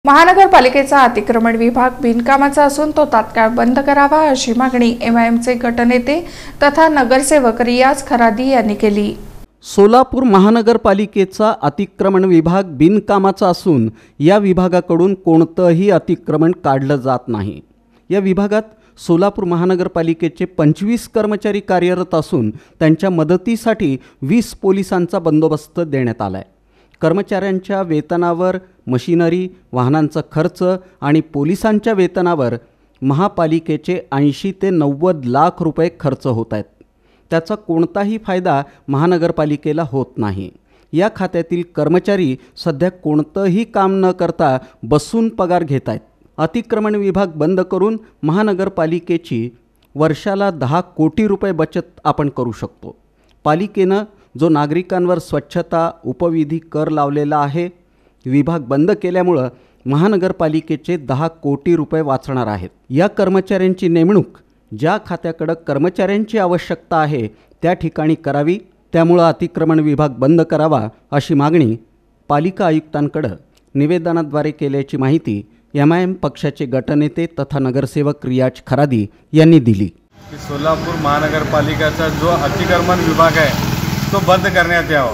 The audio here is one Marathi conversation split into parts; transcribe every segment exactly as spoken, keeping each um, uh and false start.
महानगरपालिकेचा अतिक्रमण विभाग बिनकामाचा असून तो तात्काळ बंद करावा अशी मागणी एम आय एमचे गटनेते तथा नगरसेवक रियाज खरादी यांनी केली। सोलापूर महानगरपालिकेचा अतिक्रमण विभाग बिनकामाचा असून या विभागाकडून कोणतेही अतिक्रमण काढले जात नाही। या विभागात सोलापूर महानगरपालिकेचे पंचवीस कर्मचारी कार्यरत असून त्यांच्या मदतीसाठी वीस पोलिसांचा बंदोबस्त देण्यात आलाय। कर्मचाऱ्यांच्या वेतनावर, मशिनरी, वाहनांचा खर्च आणि पोलिसांच्या वेतनावर महापालिकेचे ऐंशी ते नव्वद लाख रुपये खर्च होत आहेत। त्याचा कोणताही फायदा महानगरपालिकेला होत नाही। या खात्यातील कर्मचारी सध्या कोणतेही काम न करता बसून पगार घेत आहेत। अतिक्रमण विभाग बंद करून महानगरपालिकेची वर्षाला दहा कोटी रुपये बचत आपण करू शकतो। पालिकेने जो नागरिकांवर स्वच्छता उपविधी कर लावलेला आहे, विभाग बंद केल्यामुळे महानगरपालिकेचे दहा कोटी रुपये वाचणार आहेत। या कर्मचाऱ्यांची नेमणूक ज्या खात्याकडे कर्मचाऱ्यांची आवश्यकता आहे त्या ठिकाणी करावी। त्यामुळे अतिक्रमण विभाग बंद करावा अशी मागणी पालिका आयुक्तांकडे निवेदनाद्वारे केल्याची माहिती एम आय एम पक्षाचे गटनेते तथा नगरसेवक रियाज खरादी यांनी दिली। सोलापूर महानगरपालिकेचा जो अतिक्रमण विभाग आहे तो बंद करण्यात यावा।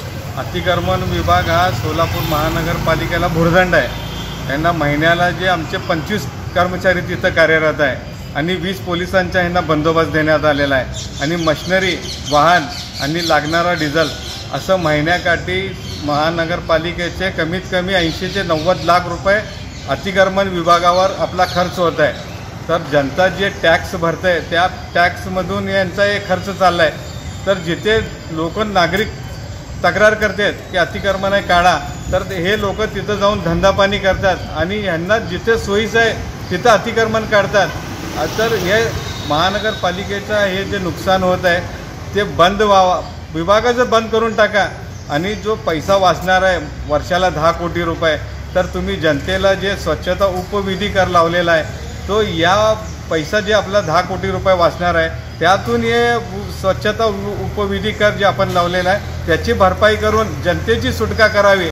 अतिक्रमण विभाग हा सोलापूर महानगरपालिकेला भुर्दंड आहे। यांना महिन्याला जे आमचे पंचवीस कर्मचारी तिथं कार्यरत आहे आणि वीस पोलिसांचा यांना बंदोबस्त देण्यात आलेला आहे आणि मशिनरी, वाहन आणि लागणारा डिझेल असं महिन्याकाठी महानगरपालिकेचे कमीत कमी ऐंशी ते नव्वद लाख रुपये अतिक्रमण विभागावर आपला खर्च होत आहे। तर जनता जे टॅक्स भरते त्या टॅक्समधून यांचा एक खर्च चालला आहे। तर जिथे लोक नागरिक तक्रार करतात की अतिक्रमण आहे काढा, तर हे लोक तिथं जाऊन धंदापाणी करतात आणि यांना जिथे सोयीचं आहे तिथं अतिक्रमण काढतात। तर हे महानगरपालिकेचं हे जे नुकसान होत आहे ते बंद व्हावा, विभागाचं बंद करून टाका आणि जो पैसा वाचणार आहे वर्षाला दहा कोटी रुपये, तर तुम्ही जनतेला जे स्वच्छता उपविधी कर लावलेला आहे तो या पैसा जे आपला दहा कोटी रुपये वाचणार आहे त्यातून हे स्वच्छता उपविधी कर जे आपण लावलेला आहे त्याची भरपाई करून जनतेची सुटका करावी।